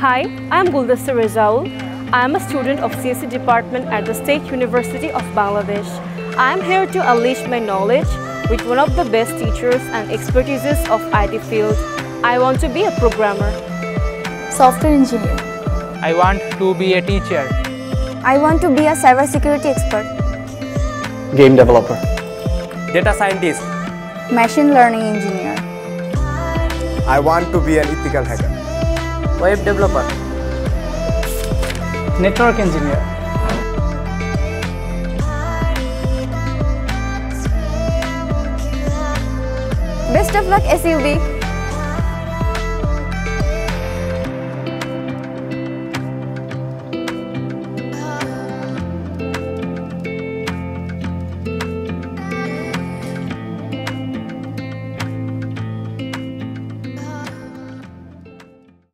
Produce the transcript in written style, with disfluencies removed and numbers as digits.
Hi, I am Guldasta Rezaul. I am a student of CSE department at the State University of Bangladesh. I am here to unleash my knowledge with one of the best teachers and expertises of IT field. I want to be a programmer. Software engineer. I want to be a teacher. I want to be a cybersecurity expert. Game developer. Data scientist. Machine learning engineer. I want to be an ethical hacker. Web developer. Network engineer. Best of luck, SUB.